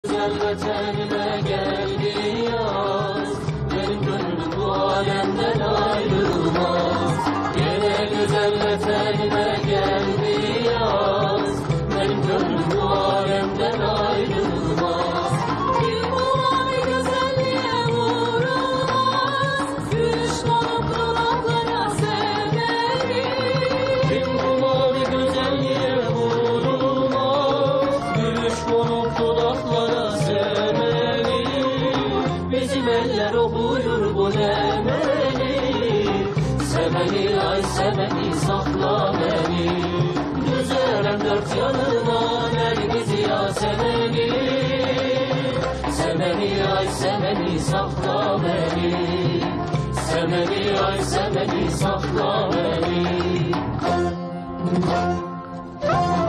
Güzel vatanıma geldi yaz, benim gönlüm bu alemden ayrılmaz. Yine güzel vatanıma geldi yaz, benim gönlüm bu alemden ayrılmaz. Bir mavi güzelliğe vurulmaz, gülüş konup dudaklara sevmeli. Kim bu mavi güzelliğe vurulmaz, gülüş konup dudaklara sevmeli. Bizim eller okuyur bu demeli, seveni ay seveni sakla beni. Güzelim dört yanıma nergiz ya seveni, seveni ay seveni sakla beni, seveni ay seveni sakla beni.